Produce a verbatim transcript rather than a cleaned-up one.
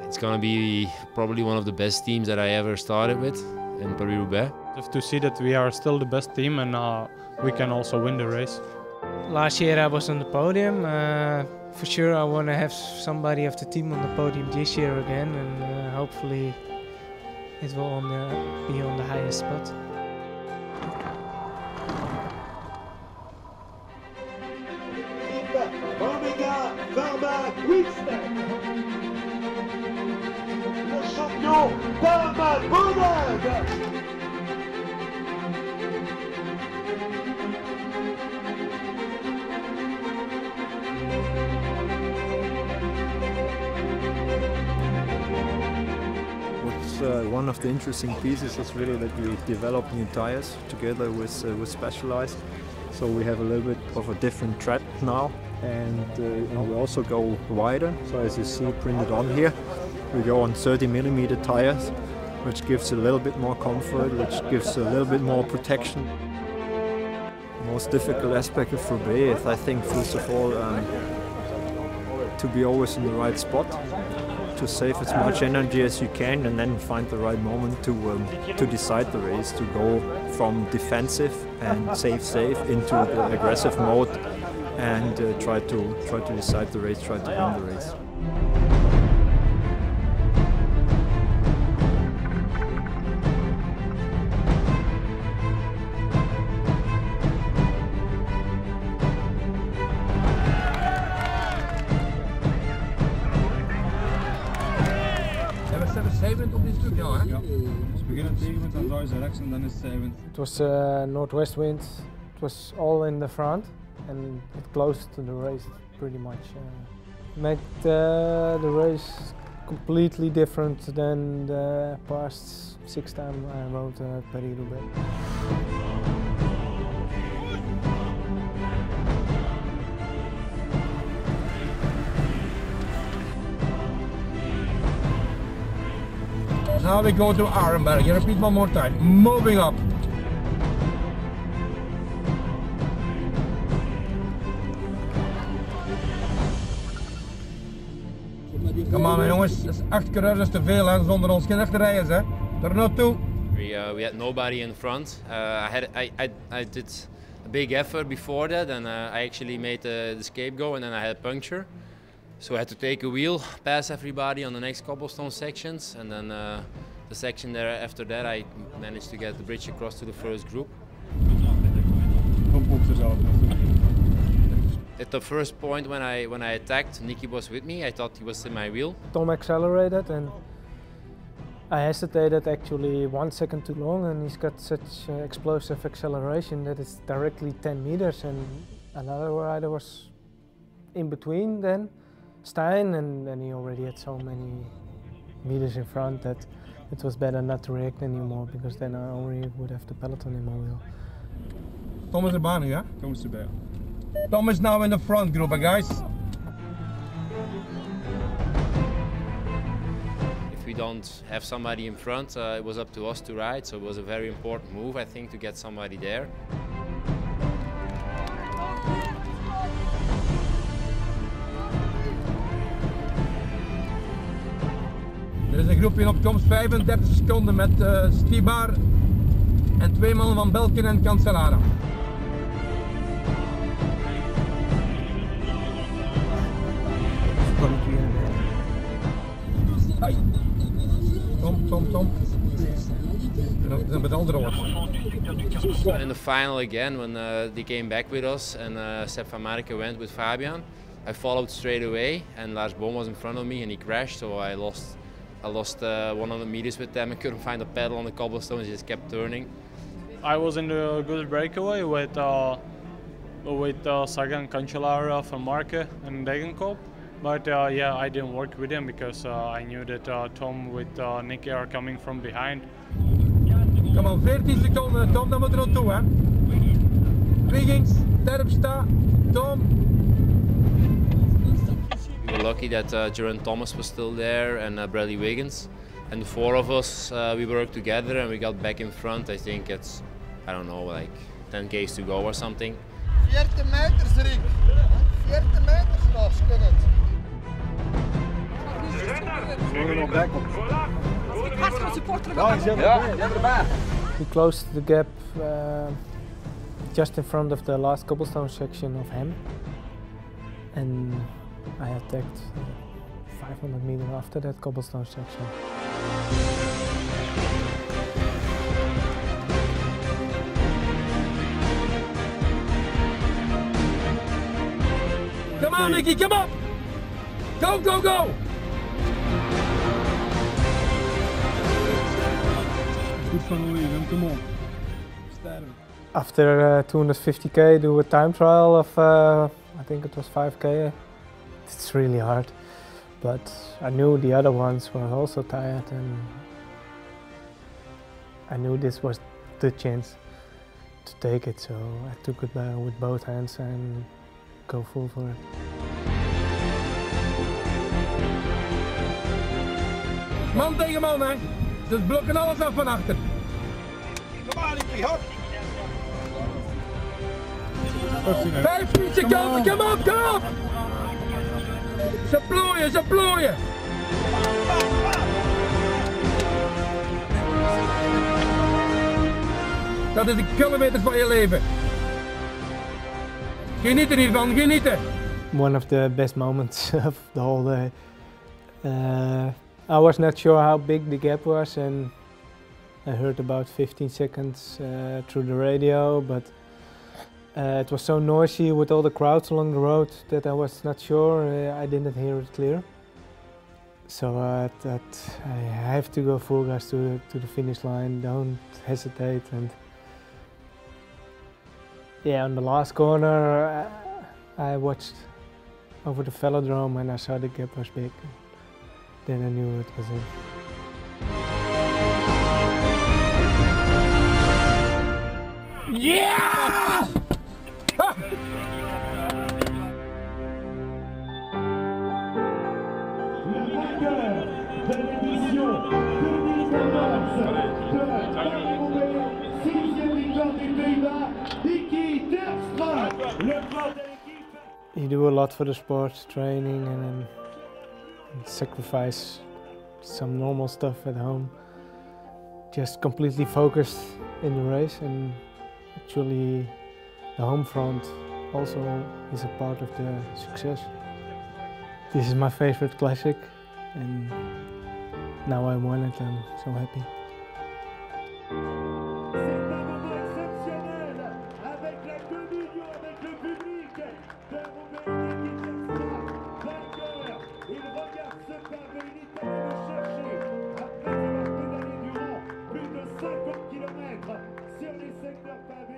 It's going to be probably one of the best teams that I ever started with in Paris-Roubaix. Just to see that we are still the best team and uh, we can also win the race. Last year I was on the podium. Uh, for sure I want to have somebody of the team on the podium this year again, and uh, hopefully it will on the, be on the highest spot. Monumental, Pharma, le champion, Tom Boonen. What's uh, one of the interesting pieces is really that we develop new tires together with uh, with Specialized. So we have a little bit of a different tread now, and, uh, and we also go wider. So as you see printed on here, we go on thirty millimeter tires, which gives a little bit more comfort, which gives a little bit more protection. The most difficult aspect of Roubaix is, I think, first of all, um, to be always in the right spot, to save as much energy as you can, and then find the right moment to um, to decide the race, to go from defensive and save safe into the aggressive mode, and uh, try to try to decide the race, try to win the race. op dit stuk, ja, hè? Ja. Dus we beginnen tegenwind, dan draaien ze rechts en dan is het zijwind. It was uh, northwest wind. It was all in the front, and it closed to the race pretty much. Uh, made uh, the race completely different than the past six times I rode uh, Paris-Roubaix. Now we go to Arenberg. You repeat one more time. Moving up. Kom aan jongens, dat is acht keer dat is te veel hè, zonder ons geen echte rijders hè. Er naartoe. We, uh, we had nobody in front. Uh, I, had, I, I, I did a big effort before that, and uh, I actually made the, the escape go, and then I had a puncture. So I had to take a wheel, pass everybody on the next cobblestone sections, and then uh, the section there after that I managed to get the bridge across to the first group. At the first point when I when I attacked, Niki was with me. I thought he was in my wheel. Tom accelerated and I hesitated actually one second too long, and he's got such uh, explosive acceleration that it's directly ten meters, and another rider was in between then. Stein, and then he already had so many meters in front that it was better not to react anymore, because then I already would have the peloton in my wheel. Tom is erbij nu, ja? Tom is erbij. Tom is now in the front group, guys. If we don't have somebody in front, uh, it was up to us to ride, so it was a very important move, I think, to get somebody there. Er is een groepje in opkomst, vijfendertig seconden met uh, Stibar en twee mannen van Belkin en Cancellara. Tom, Tom, Tom. En dan met andere woorden. In the final again, when uh, they came back with us and uh, Sepp van Marke went with Fabian, I followed straight away, and Lars Boom was in front of me and he crashed, so I lost I lost uh, one hundred meters with them. I couldn't find a pedal on the cobblestones, he just kept turning. I was in the good breakaway with uh, with uh, Sagan, Cancellara, Van Marke and Degenkop. But uh, yeah, I didn't work with him because uh, I knew that uh, Tom with uh, Niki are coming from behind. Kom aan, veertien seconden, Tom, dan moet er naartoe hè. Wiggins, Terpstra, Tom. We were lucky that uh, Geraint Thomas was still there and uh, Bradley Wiggins. And the four of us, uh, we worked together and we got back in front. I think it's, I don't know, like ten K's to go or something. veertig meters, Rick. veertig meters nog, kan het. We closed the gap uh, just in front of the last cobblestone section of Hem, and I attacked five hundred meters after that cobblestone section. Come on, Niki, come on! Go, go, go! Goed van Louis, come on. After uh, two hundred fifty K, do a time trial of, uh, I think it was five K. It's really hard, but I knew the other ones were also tired, and I knew this was the chance to take it, so I took it uh, with both hands and go full for it. Man tegen man, hè. Dus blokken alles af van achter. Kom aan, Niki, hop! vijftien seconden, kom op, kom op! Ze plooien, ze plooien! Dat is de kilometer van je leven. Genieten hiervan, genieten! One of the best moments of the whole day. Uh, I was not sure how big the gap was, and I heard about fifteen seconds uh, through the radio, but uh, it was so noisy with all the crowds along the road that I was not sure. Uh, I didn't hear it clear. So I thought I have to go full gas to, to the finish line, don't hesitate. And yeah, on the last corner I watched over the velodrome and I saw the gap was big. Then I knew it was in. Yeah! Ah! Le vainqueur de l'édition deux mille quatorze de Paris-Roubaix, sixième victoire du Pays-Bas, Niki Terpstra, le grand de l'équipe. You do a lot for the sport, training, and then sacrifice some normal stuff at home. Just completely focused in the race, and actually the home front also is a part of the success. This is my favorite classic, and now I won it, I'm so happy. C'est un moment exceptionnel avec la communion avec le public de Roubaix, Niki Terpstra, vainqueur. Il regarde ce pavé, il est allé le chercher après avoir pédalé durant plus de cinquante kilomètres sur les secteurs pavés.